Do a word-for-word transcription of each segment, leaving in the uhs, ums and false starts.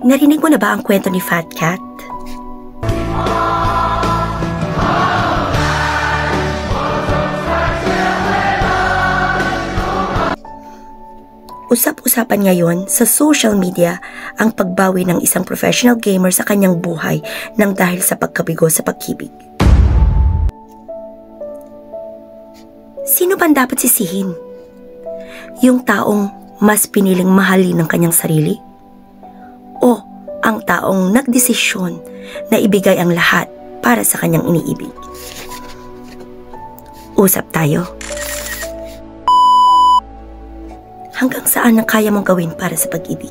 Narinig mo na ba ang kwento ni Fat Cat? Usap-usapan ngayon sa social media ang pagbawi ng isang professional gamer sa kanyang buhay nang dahil sa pagkabigo sa pag-ibig. Sino ba dapat sisihin? Yung taong mas piniling mahalin ng kanyang sarili? O ang taong nagdesisyon na ibigay ang lahat para sa kanyang iniibig? Usap tayo. Hanggang saan ang kaya mong gawin para sa pag-ibig?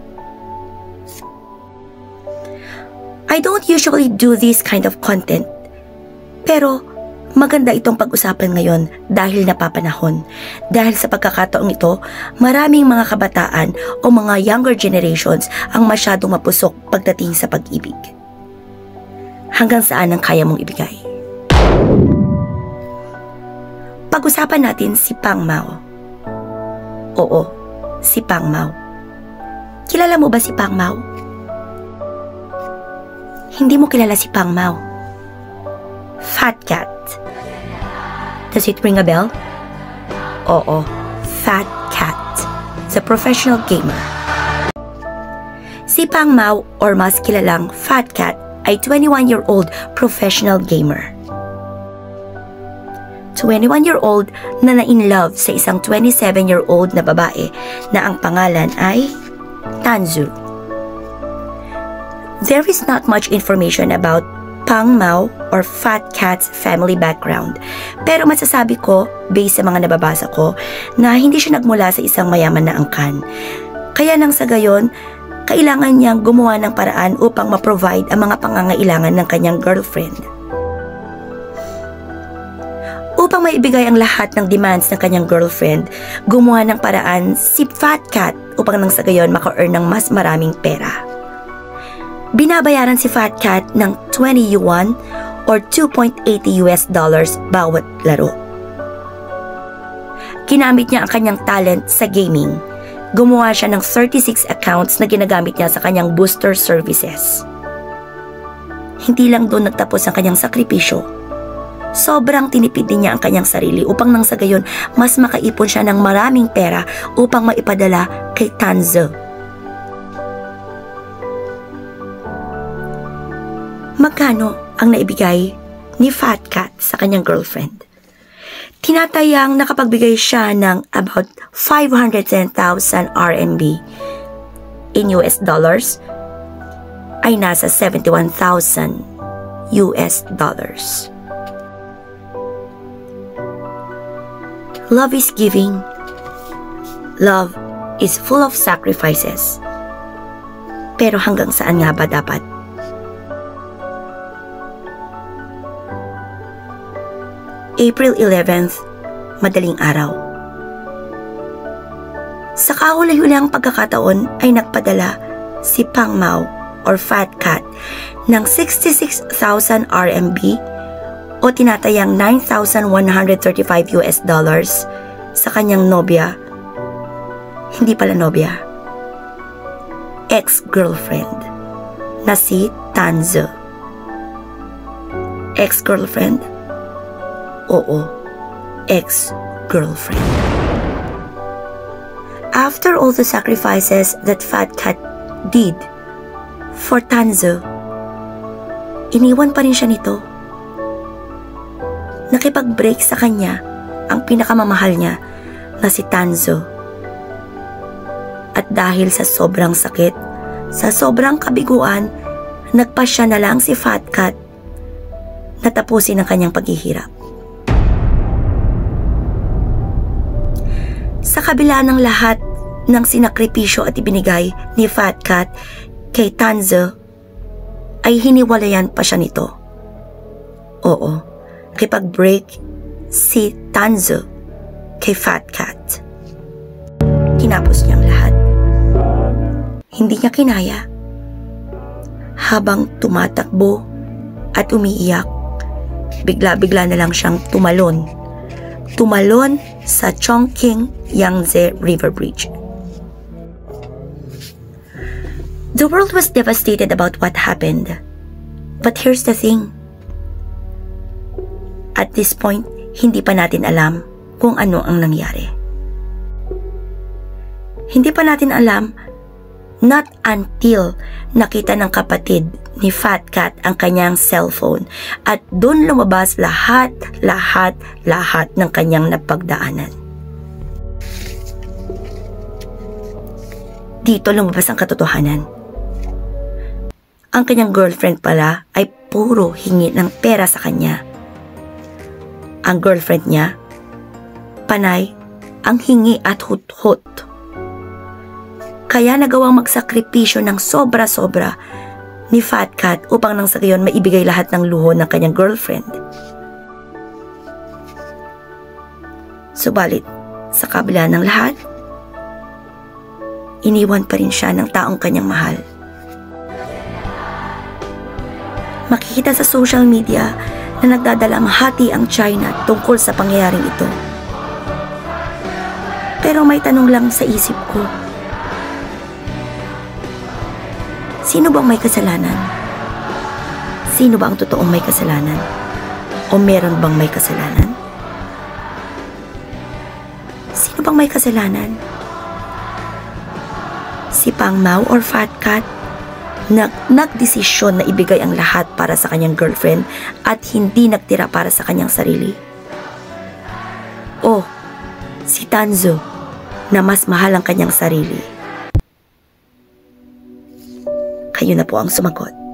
I don't usually do this kind of content, pero maganda itong pag-usapan ngayon dahil napapanahon. Dahil sa pagkakataong ito, maraming mga kabataan o mga younger generations ang masyadong mapusok pagdating sa pag-ibig. Hanggang saan ang kaya mong ibigay? Pag-usapan natin si Pang Mao. Oo, si Pang Mao. Kilala mo ba si Pang Mao? Hindi mo kilala si Pang Mao. Fat Cat. Does it ring a bell? Oo, Fat Cat. The professional gamer. Si Pang Mao, or mas kilalang Fat Cat, ay twenty-one-year-old professional gamer. twenty-one-year-old na na-in-love sa isang twenty-seven-year-old na babae na ang pangalan ay Tanzu. There is not much information about Pang Mao or Fat Cat's family background, pero masasabi ko, based sa mga nababasa ko, na hindi siya nagmula sa isang mayaman na angkan. Kaya nang sa gayon, kailangan niyang gumawa ng paraan upang ma-provide ang mga pangangailangan ng kanyang girlfriend. Upang maibigay ang lahat ng demands ng kanyang girlfriend, gumawa ng paraan si Fat Cat upang nang sa gayon maka-earn ng mas maraming pera. Binabayaran si Fat Cat ng twenty yuan or two point eight zero U S dollars bawat laro. Ginamit niya ang kanyang talent sa gaming. Gumawa siya ng thirty-six accounts na ginagamit niya sa kanyang booster services. Hindi lang doon nagtapos ang kanyang sakripisyo. Sobrang tinipid din niya ang kanyang sarili upang nang sa gayon mas makaipon siya ng maraming pera upang maipadala kay Tanzu. Magkano ang naibigay ni Fat Cat sa kanyang girlfriend? Tinatayang nakapagbigay siya ng about five hundred ten thousand R M B. In U S dollars ay nasa seventy-one thousand U S dollars. Love is giving. Love is full of sacrifices. Pero hanggang saan nga ba dapat? April eleventh, madaling araw. Sa kahuli-hulang pagkakataon ay nagpadala si Pang Mao or Fat Cat ng sixty-six thousand R M B o tinatayang nine thousand one hundred thirty-five U S dollars sa kanyang nobya. Hindi pala nobya. Ex-girlfriend na si Tanzu. Ex-girlfriend? Oo, ex-girlfriend. After all the sacrifices that Fat Cat did for Tanzu, iniwan pa rin siya nito. Nakipag-break sa kanya ang pinakamamahal niya na si Tanzu. At dahil sa sobrang sakit, sa sobrang kabiguan, nagpasya na lang si Fat Cat na tapusin ang kanyang paghihirap. Sa kabila ng lahat ng sinakripisyo at ibinigay ni Fat Cat kay Tanzu, ay hiniwalayan pa siya nito. Oo. Nakipag-break si Tanzu kay Fat Cat. Tinapos niya ang lahat. Hindi niya kinaya. Habang tumatakbo at umiiyak, bigla-bigla na lang siyang tumalon. Tumalon sa Chongqing Yangtze River Bridge. The world was devastated about what happened. But here's the thing. At this point, hindi pa natin alam kung ano ang nangyari. Hindi pa natin alam, not until nakita ng kapatid ni Fat Cat ang kanyang cellphone at doon lumabas lahat, lahat, lahat ng kanyang napagdaanan. Dito lumabas ang katotohanan. Ang kanyang girlfriend pala ay puro hingi ng pera sa kanya. Ang girlfriend niya, panay, ang hingi at hut-hut. Kaya nagawang magsakripisyo ng sobra-sobra ni Fat Cat upang nang sa gayon maibigay lahat ng luho ng kanyang girlfriend. Subalit, sa kabila ng lahat, iniwan pa rin siya ng taong kanyang mahal. Makikita sa social media na nagdadalang hati ang China tungkol sa pangyayaring ito. Pero may tanong lang sa isip ko. Sino bang may kasalanan? Sino ba ang totoong may kasalanan? O meron bang may kasalanan? Sino bang may kasalanan? Si Pang Mao or Fat Cat? Nag nagdesisyon na ibigay ang lahat para sa kanyang girlfriend at hindi nagtira para sa kanyang sarili? O si Tanzo na mas mahal ang kanyang sarili? Kayo na po ang sumagot.